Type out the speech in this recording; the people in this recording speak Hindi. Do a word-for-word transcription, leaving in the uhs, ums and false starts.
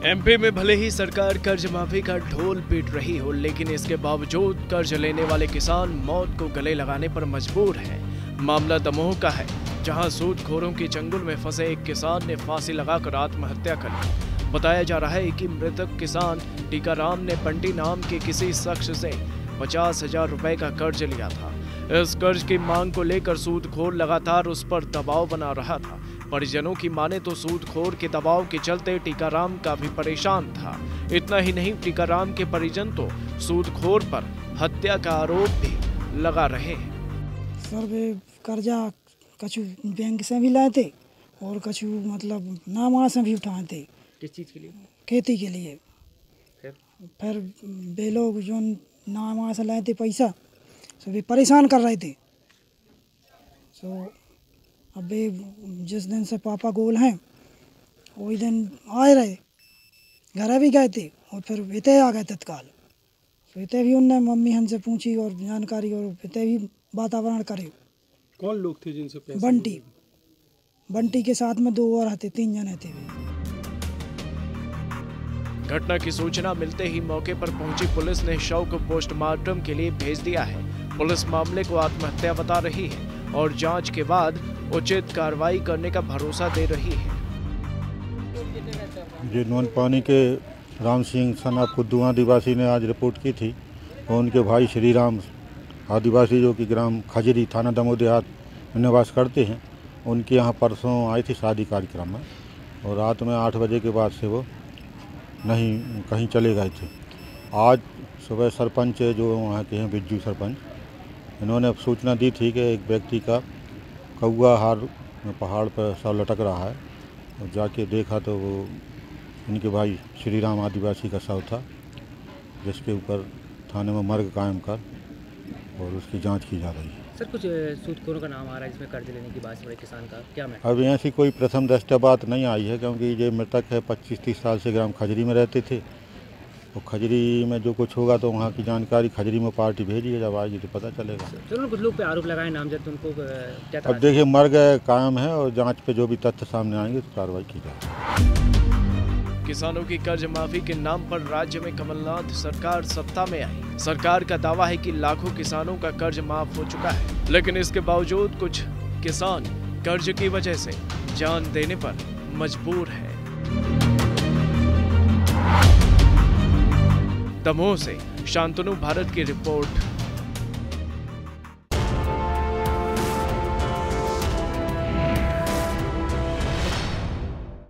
एमपी में भले ही सरकार कर्ज माफी का ढोल पीट रही हो, लेकिन इसके बावजूद कर्ज लेने वाले किसान मौत को गले लगाने पर मजबूर हैं। मामला दमोह का है, जहां सूदखोरों के चंगुल में फंसे एक किसान ने फांसी लगाकर आत्महत्या कर ली। बताया जा रहा है कि मृतक किसान टीकाराम ने बंटी नाम के किसी शख्स से पचास हजार रुपए का कर्ज लिया था। इस कर्ज की मांग को लेकर सूदखोर लगातार उस पर दबाव बना रहा था। परिजनों की माने तो सूदखोर के दबाव के चलते टीकाराम काफी परेशान था। इतना ही नहीं, टीकाराम के परिजन तो सूदखोर पर हत्या का आरोप भी लगा रहे हैं। सर वे कर्जा कछु बैंक से भी लाए थे और कछु मतलब नामा से भी उठाए थे। किस चीज़ के लिए? अब के लिए। फिर फिर वे लोग जो नामा से लाए थे पैसा, सो वे परेशान कर रहे थे। सो अब वे जिस दिन से पापा गोल हैं वही दिन आए रहे, घर भी गए थे और फिर इते आ गए तत्काल। तो इते भी उनने मम्मी हमसे पूछी और जानकारी और इते भी वातावरण करे। कौन लोग थे जिनसे पैसे? बंटी बंटी के साथ में दो और थे, तीन जने थे। घटना की सूचना मिलते ही मौके पर पहुंची पुलिस ने शव को पोस्टमार्टम के लिए भेज दिया है। पुलिस मामले को आत्महत्या बता रही है और जांच के बाद उचित कार्रवाई करने का भरोसा दे रही है। जी नोन पानी के राम सिंह सना खुद्दू आदिवासी ने आज रिपोर्ट की थी और उनके भाई श्री राम आदिवासी जो कि ग्राम खजरी थाना दमोह देहात में निवास करते हैं, उनके यहाँ परसों आई थी शादी कार्यक्रम में और रात में आठ बजे के बाद से वो नहीं कहीं चले गए थे। आज सुबह सरपंच जो वहाँ के हैं बिज्जू सरपंच, इन्होंने सूचना दी थी कि एक व्यक्ति का कौआ हार में पहाड़ पर शव लटक रहा है और जाके देखा तो वो इनके भाई श्री राम आदिवासी का शव था, जिसके ऊपर थाने में मर्ग कायम कर और उसकी जांच की जा रही है। सर कुछ सूदखोरों का नाम आ रहा है जिसमें कर्ज लेने की बात हो रही किसान का, क्या मैं अब ऐसी कोई प्रथम दृष्टया बात नहीं आई है, क्योंकि ये मृतक है पच्चीस तीस साल से ग्राम खजरी में रहते थे। और खजरी में जो कुछ होगा तो वहाँ की जानकारी खजरी में पार्टी भेजी है, जब आएगी तो पता चलेगा। चलो कुछ लोग पे आरोप लगाए नामजद, उनको क्या? अब देखिए मर्ग कायम है और जांच पे जो भी तथ्य सामने आएंगे तो कार्रवाई की जाएगी। किसानों की कर्ज माफी के नाम पर राज्य में कमलनाथ सरकार सत्ता में आई। सरकार का दावा है कि लाखों किसानों का कर्ज माफ हो चुका है, लेकिन इसके बावजूद कुछ किसान कर्ज की वजह से जान देने पर मजबूर है। दमोह से शांतनु भारत की रिपोर्ट।